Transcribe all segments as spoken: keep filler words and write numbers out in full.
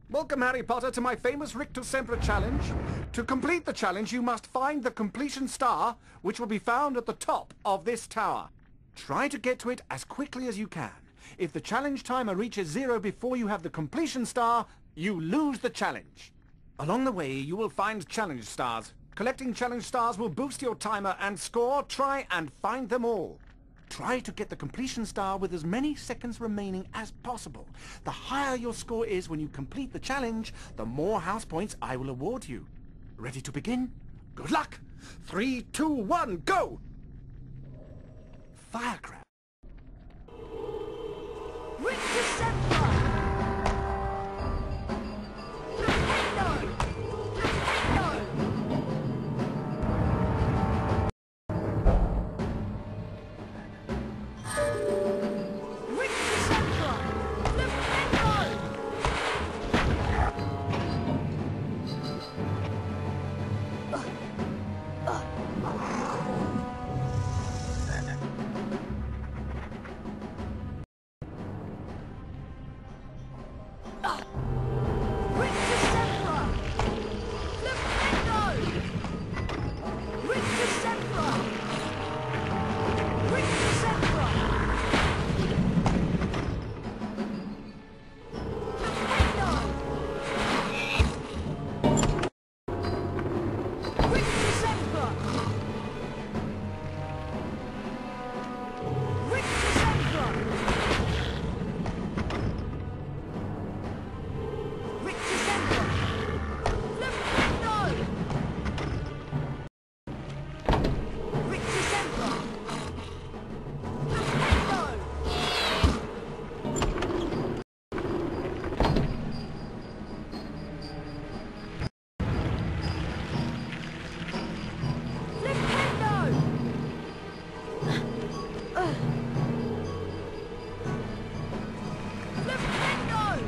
Welcome, Harry Potter, to my famous Rictus Semper challenge. To complete the challenge, you must find the completion star, which will be found at the top of this tower. Try to get to it as quickly as you can. If the challenge timer reaches zero before you have the completion star, you lose the challenge. Along the way, you will find challenge stars. Collecting challenge stars will boost your timer and score. Try and find them all. Try to get the completion star with as many seconds remaining as possible. The higher your score is when you complete the challenge, the more house points I will award you. Ready to begin? Good luck! Three, two, one, go! Firecracker. Rictus Semper! Flipendo! Flipendo! Rictus Semper! Flipendo! Rictus Semper! Flipendo! Rictus Semper! Rictus Semper! Flipendo! Rictus Semper! Rictus Semper! Rictus Semper! Flipendo! Rictus Semper! Flipendo! Flipendo! Flipendo!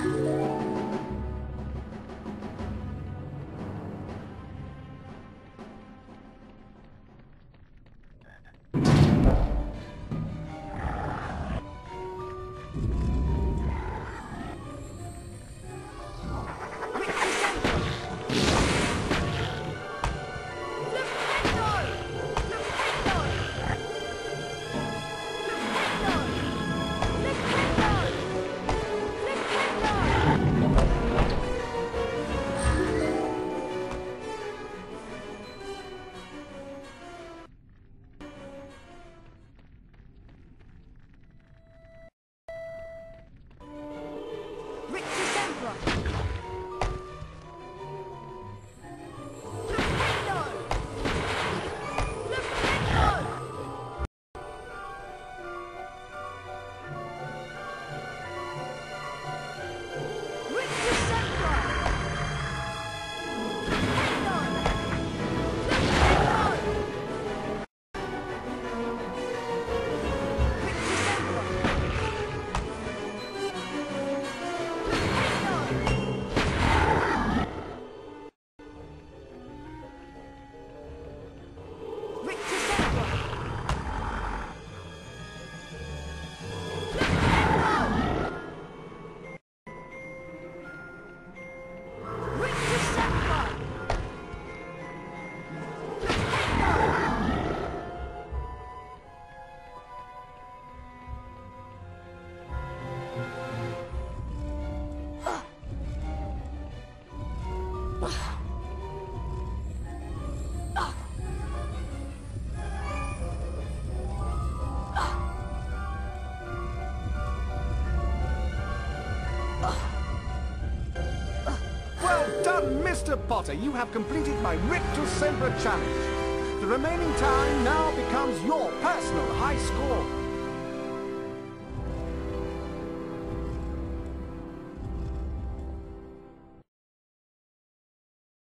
Well done, Mister Potter! You have completed my Rictus Sempra challenge. The remaining time now becomes your personal